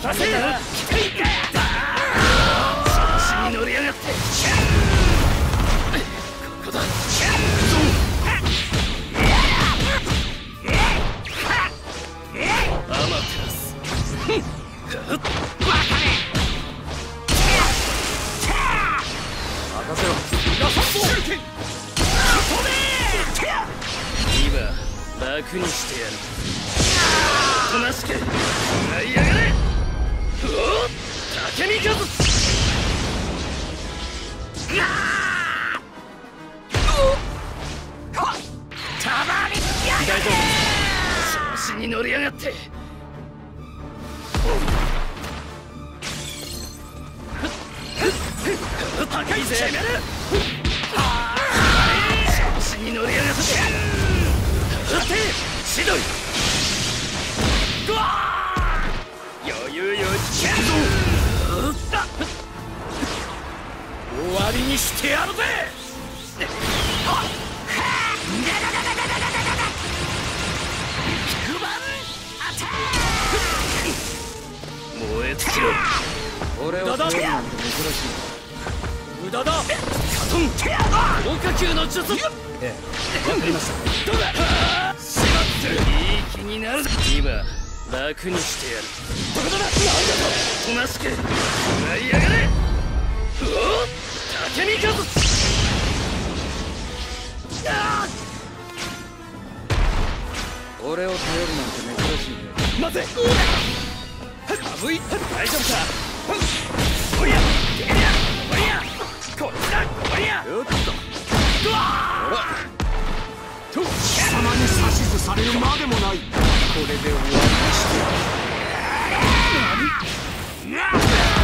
たせ調子に乗りやがって。ここだ。アマテラス。バカめ。任せろ。今楽にしてやる。おとなしく舞い上がれ。おっ竹見風。たまに大丈夫。調子に乗りやがって。高いぜ。調子に乗りやがって。待てシドイ。余裕よ。終わりにしてやるぜ。燃え尽きろ。俺を頼るなんて珍しい。無駄だ。カトン強化球の術。ええ、わかりました。どうだ。しまってる。いい気になるぞ。今楽にしてやる。どこだ。なんだと。おとなしく舞い上がれ。おっ竹見風。俺を頼るなんて珍しい。待て。かぶい。大丈夫か。おりゃおりゃこっちだ。おりゃよっと。 貴様に指図されるまでもない。これで終わりにしてやる。